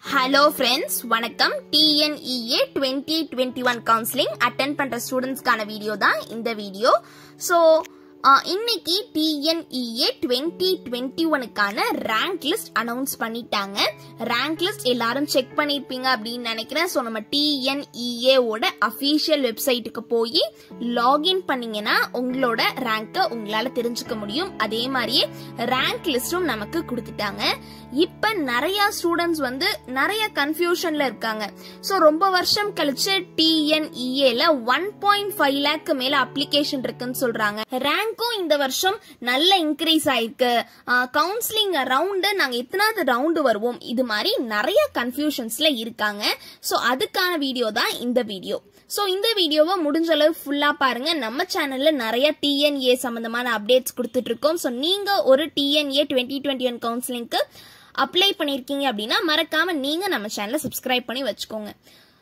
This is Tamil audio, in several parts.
Hello friends, வணக்கம். TNEA 2021 counseling attend பண்ற ஸ்டூடண்ட்ஸ்க்கான வீடியோ தான் இந்த வீடியோ. So இன்னைக்கு TNEA 2021க்கான ரேங்க் லிஸ்ட் அனௌன்ஸ் பண்ணிட்டாங்க. ரேங்க் லிஸ்ட் எல்லாரும் செக் பண்ணிருப்பீங்க அப்படின்னு நினைக்கிறேன். ஸோ நம்ம TNEA ஓட அஃபீஷியல் வெப்சைட்டுக்கு போய் லாகின் பண்ணீங்கன்னா உங்களோட ரேங்கை உங்களால தெரிஞ்சுக்க முடியும். அதே மாதிரியே ரேங்க் லிஸ்டும் நமக்கு கொடுத்துட்டாங்க. இப்ப நிறைய ஸ்டூடெண்ட்ஸ் நிறைய கன்ஃபியூஷன்ல இருக்காங்க. ஸோ ரொம்ப வருஷம் கழிச்சு TNEAல 1.5 lakh மேல அப்ளிகேஷன் இருக்குன்னு சொல்றாங்க. ரேங்க்கும் இந்த வருஷம் நல்ல இன்க்ரீஸ் ஆயிருக்கு. கவுன்சிலிங் ரவுண்ட் நாங்க எத்தனாவது ரவுண்டு வருவோம், இது மாதிரி நிறைய கன்ஃபியூஷன்ஸ்ல இருக்காங்க. ஸோ அதுக்கான வீடியோ தான் இந்த வீடியோ. ஸோ இந்த வீடியோவை முடிஞ்ச அளவு ஃபுல்லா பாருங்க. நம்ம சேனல்ல நிறைய TNEA சம்பந்தமான அப்டேட்ஸ் கொடுத்துட்டு இருக்கோம். ஸோ நீங்க ஒரு TNEA 2021 கவுன்சிலிங்க்கு அப்ளை பண்ணிருக்கீங்க அப்படின்னா மறக்காம நீங்க நம்ம சேனலை சப்ஸ்கிரைப் பண்ணி வச்சுக்கோங்க.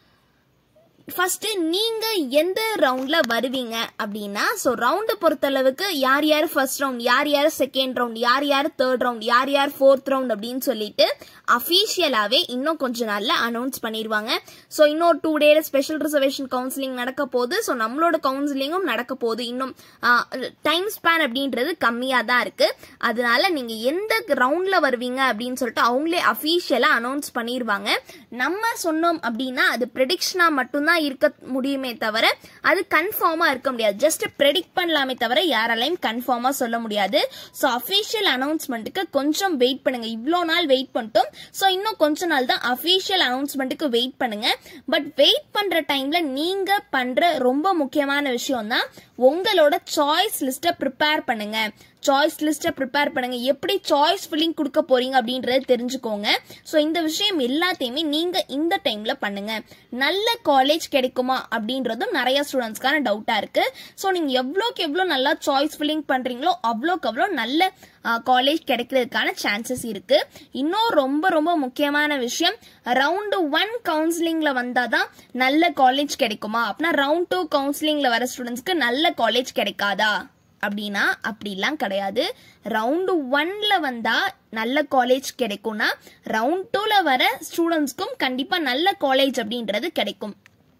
ஃபர்ஸ்ட் நீங்க எந்த ரவுண்ட்ல வருவீங்க அப்படின்னா, சோ ரவுண்ட் பொறுத்தளவுக்கு யார் யார் ஃபர்ஸ்ட் ரவுண்ட், யார் யார் செகண்ட் ரவுண்ட், யார் யார் தேர்ட் ரவுண்ட், யார் யார் ஃபோர்த் ரவுண்ட் அப்படின்னு சொல்லிட்டு அபிஷியலாவே இன்னும் கொஞ்ச நாள்ல அனௌன்ஸ் பண்ணிடுவாங்க. ஸோ இன்னும் 2 days ஸ்பெஷல் ரிசர்வேஷன் கவுன்சிலிங் நடக்க போகுது. ஸோ நம்மளோட கவுன்சிலிங்கும் நடக்க போகுது. இன்னும் டைம் ஸ்பேன் அப்படின்றது கம்மியா தான் இருக்கு. அதனால நீங்க எந்த ரவுண்ட்ல வருவீங்க அப்படின்னு சொல்லிட்டு அவங்களே அபிஷியலா அனௌன்ஸ் பண்ணிடுவாங்க. நம்ம சொன்னோம் அப்படின்னா அது ப்ரெடிக்ஷனா மட்டும்தான் இருக்க முடியுமே தவிர அது கன்ஃபார்மா இருக்க முடியாது. ஜஸ்ட் ப்ரெடிக்ட் பண்ணலாமே தவிர யாராலையும் கன்ஃபார்மா சொல்ல முடியாது. ஸோ அபிஷியல் அனௌன்ஸ்மெண்ட்டுக்கு கொஞ்சம் வெயிட் பண்ணுங்க. இவ்வளோ நாள் வெயிட் பண்ணிட்டோம். ஸோ இன்னும் கொஞ்ச நாள் தான் அபிஷியல் அனௌன்ஸ்மெண்ட்டுக்கு வெயிட் பண்ணுங்க. பட் வெயிட் பண்ற டைம்ல நீங்க பண்ற ரொம்ப முக்கியமான விஷயம் தான் உங்களோட சாய்ஸ் லிஸ்ட்டை ப்ரிப்பேர் பண்ணுங்க. சாய்ஸ் லிஸ்ட்டை ப்ரிப்பேர் பண்ணுங்க. எப்படி சாய்ஸ் ஃபில்லிங் கொடுக்க போறீங்க அப்படின்றத தெரிஞ்சுக்கோங்க. ஸோ இந்த விஷயம் எல்லாத்தையுமே நீங்க இந்த டைம்ல பண்ணுங்க. நல்ல காலேஜ் கிடைக்குமா அப்படின்றதும் நிறைய ஸ்டூடெண்ட்ஸ்க்கான டவுட்டா இருக்கு. ஸோ நீங்க எவ்வளோக்கு எவ்வளோ நல்லா சாய்ஸ் ஃபில்லிங் பண்றீங்களோ அவ்வளோக்கு அவ்வளோ நல்ல காலேஜ் கிடைக்கிறதுக்கான சான்சஸ் இருக்கு. இன்னும் ரொம்ப ரொம்ப முக்கியமான விஷயம், ரவுண்ட் 1 கவுன்சிலிங்ல வந்தாதான் நல்ல காலேஜ் கிடைக்குமா அப்படின்னா ரவுண்ட் 2 கவுன்சிலிங்ல வர ஸ்டூடெண்ட்ஸ்க்கு நல்ல காலேஜ் கிடைக்காதா அப்படின்னா அப்படிலாம் கிடையாது. ரவுண்ட் 1ல வந்தா நல்ல காலேஜ் கிடைக்கும்னா ரவுண்ட் 2ல வர ஸ்டூடெண்ட்ஸ்க்கும் கண்டிப்பா நல்ல காலேஜ் அப்படின்றது கிடைக்கும்.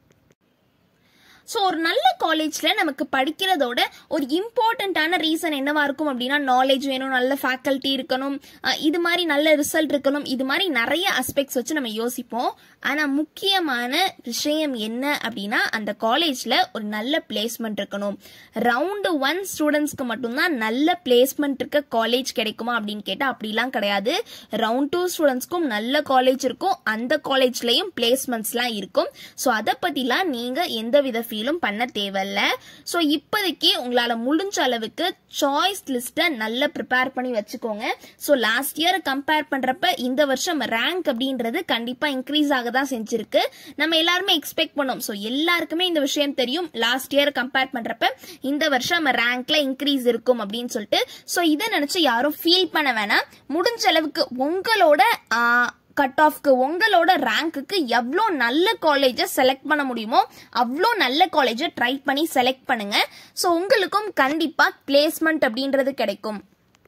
ஸோ ஒரு நல்ல காலேஜ்ல நமக்கு படிக்கிறதோட ஒரு இம்பார்ட்டன்டான ரீசன் என்னவா இருக்கும் அப்படின்னா நாலேஜ் வேணும், நல்ல ஃபேக்கல்ட்டி இருக்கணும், இது மாதிரி நல்ல ரிசல்ட் இருக்கணும், இது மாதிரி நிறைய அஸ்பெக்ட்ஸ் வச்சு நம்ம யோசிப்போம். ஆனா முக்கியமான விஷயம் என்ன அப்படின்னா அந்த காலேஜ்ல ஒரு நல்ல பிளேஸ்மெண்ட் இருக்கணும். ரவுண்ட் 1 ஸ்டூடெண்ட்ஸ்க்கு மட்டும்தான் நல்ல பிளேஸ்மெண்ட் இருக்க காலேஜ் கிடைக்குமா அப்படின்னு கேட்டா அப்படிலாம் கிடையாது. ரவுண்ட் 2 ஸ்டூடெண்ட்ஸ்க்கும் நல்ல காலேஜ் இருக்கும். அந்த காலேஜ்லயும் பிளேஸ்மெண்ட்ஸ்லாம் இருக்கும். ஸோ அதை பத்திலாம் நீங்க எந்தவித ஃபீலும் பண்ண தேவையில்ல. ஸோ இப்போதைக்கு உங்களால முடிஞ்ச அளவுக்கு சாய்ஸ் லிஸ்ட்டை நல்லா ப்ரிப்பேர் பண்ணி வச்சுக்கோங்க. ஸோ லாஸ்ட் இயர் கம்பேர் பண்றப்ப இந்த வருஷம் ரேங்க் அப்படின்றது கண்டிப்பா இன்க்ரீஸ் ஆக தான் செஞ்சிருக்கு. நம்ம எல்லாருமே எக்ஸ்பெக்ட் பண்ணோம். ஸோ எல்லாருக்குமே இந்த விஷயம் தெரியும். லாஸ்ட் இயர் கம்பேர் பண்றப்ப இந்த வருஷம் ரேங்க்ல இன்க்ரீஸ் இருக்கும் அப்படின்னு சொல்லிட்டு. ஸோ இதை நினைச்சு யாரும் ஃபீல் பண்ண வேணாம். முடிஞ்ச அளவுக்கு உங்களோட கட் ஆஃப்க்கு உங்களோட ரேங்க்குக்கு எவ்வளோ நல்ல காலேஜை செலக்ட் பண்ண முடியுமோ அவ்வளோ நல்ல காலேஜை ட்ரை பண்ணி செலக்ட் பண்ணுங்க. ஸோ உங்களுக்கும் கண்டிப்பா பிளேஸ்மெண்ட் அப்படின்றது கிடைக்கும்.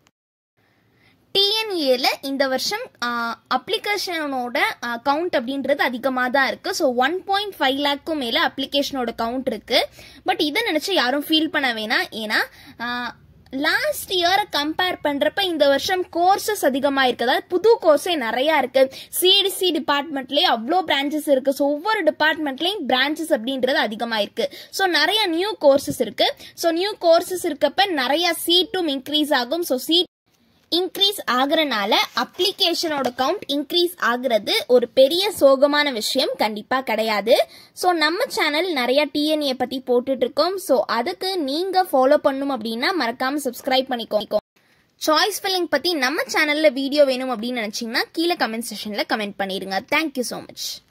TNEAல இந்த வருஷம் அப்ளிகேஷனோட கவுண்ட் அப்படின்றது அதிகமாக தான் இருக்கு. ஸோ 1.5 lakh மேல அப்ளிகேஷனோட கவுண்ட் இருக்கு. பட் இதை நினைச்சு யாரும் ஃபீல் பண்ண வேணாம். ஏன்னா லாஸ்ட் இயர் கம்பேர் பண்றப்ப இந்த வருஷம் கோர்சஸ் அதிகமா இருக்கு. அதாவது புது கோர்ஸே நிறைய இருக்கு. CDC டிபார்ட்மெண்ட்லயே அவ்வளோ பிரான்ச்சஸ் இருக்கு. ஸோ ஒவ்வொரு டிபார்ட்மெண்ட்லயும் பிரான்ச்சஸ் அப்படின்றது அதிகமா இருக்கு. ஸோ நிறைய நியூ கோர்சஸ் இருக்கு. ஸோ நியூ கோர்சஸ் இருக்கப்ப நிறைய சீட்டும் இன்க்ரீஸ் ஆகும். ஸோ சீட் இன்க்ரீஸ் ஆகுறனால அப்ளிகேஷனோட கவுண்ட் இன்க்ரீஸ் ஆகுறது ஒரு பெரிய சோகமான விஷயம் கண்டிப்பா கிடையாது. ஸோ நம்ம சேனல் நிறைய TNEA பத்தி போட்டுட்டு இருக்கோம். ஸோ அதுக்கு நீங்க ஃபாலோ பண்ணும் அப்படின்னா மறக்காம சப்ஸ்கிரைப் பண்ணிக்கோங்க. சாய்ஸ் ஃபில்லிங் பத்தி நம்ம சேனல்ல வீடியோ வேணும் அப்படின்னு நினைச்சீங்கன்னா கீழே கமெண்ட் செக்ஷன்ல கமெண்ட் பண்ணிருங்க. Thank you so much.